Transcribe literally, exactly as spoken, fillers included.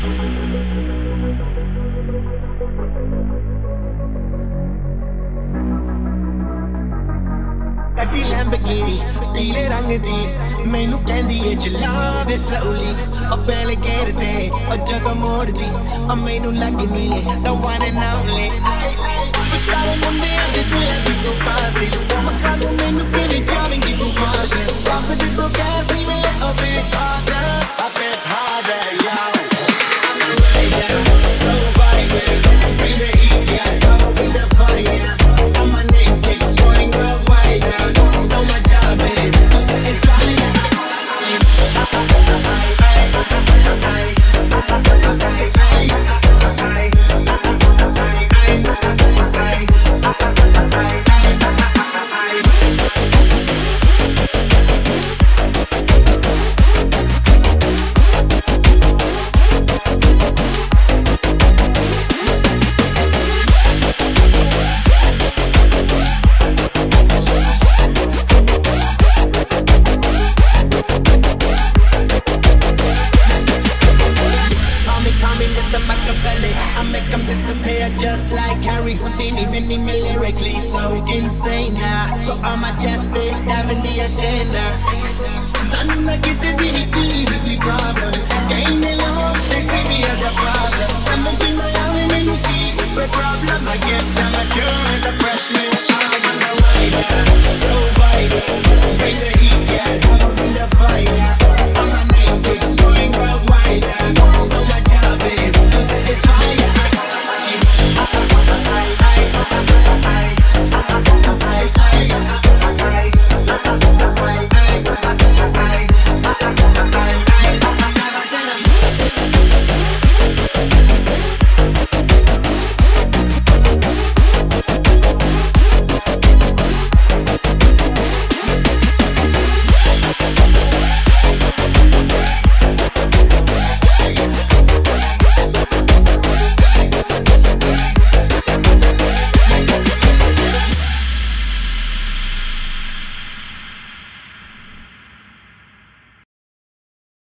ਗੱਡੀ ਲੈਂਬਰਗਿਨੀ ਪੀਲੇ ਰੰਗ ਦੀ ਮੈਨੂੰ ਕਹਿੰਦੀ ਏ ਚਲਾਵੇ slowly ਉਹ ਪਹਿਲੇ ਗੇਰ ਤੇ ਉਹ ਜਦੋਂ ਮੋੜਦੀ ਉਹ ਮੈਨੂੰ ਲੱਗਦੀ ਏ the one and only ਸਾਰੇ ਮੁੰਡਿਆਂ ਦੇ ਦਿਲਾਂ ਦੀ ਤੂੰ ਕਾਦੀ ਮਸਾਂ ਨੂੰ ਮੈਨੂੰ ਕਿਵੇਂ ਜਾਵੇਂਗੀ ਤੂੰ ਫਾਦਰ ਰੱਬ ਦੀ ਤੂੰ ਕੈਸੀ ਮਿਲੇ ਉਹ ਬੇਕਾਦਾ a bit harder yo I'm a rider no vibers bring the heat yeah yo bring the fire and my name keeps going worldwide now so my job is to satisfy I make them disappear just like Harry Houdini, even me lyrically so insane now. So I'm majestic, having the agenda. I know my kids are really pleased with the problem. Ain't they long, they see me as a problem. Something I have in the problem, I guess them.